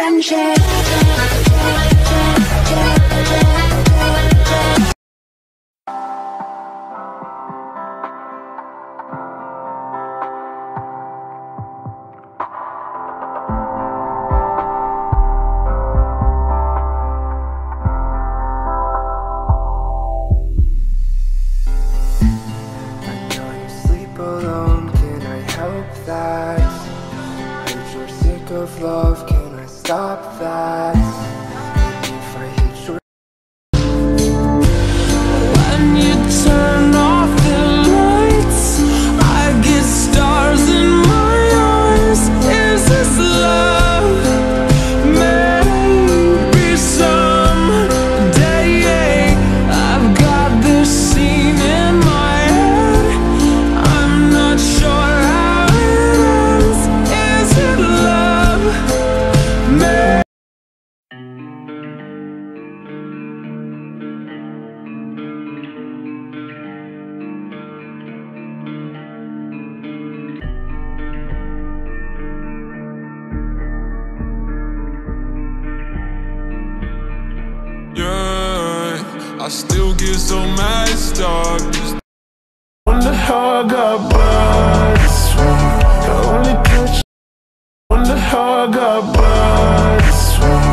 friendship. Of love, can I stop that? If I hate your when you turn off the lights, I get stars in my eyes. Is this love? Maybe someday. I've got this scene in my head. I'm not sure how it ends. Is it love? Yeah, I still get so messed up. Wonder how I got by this way. The only touch. Wonder how I got by this way.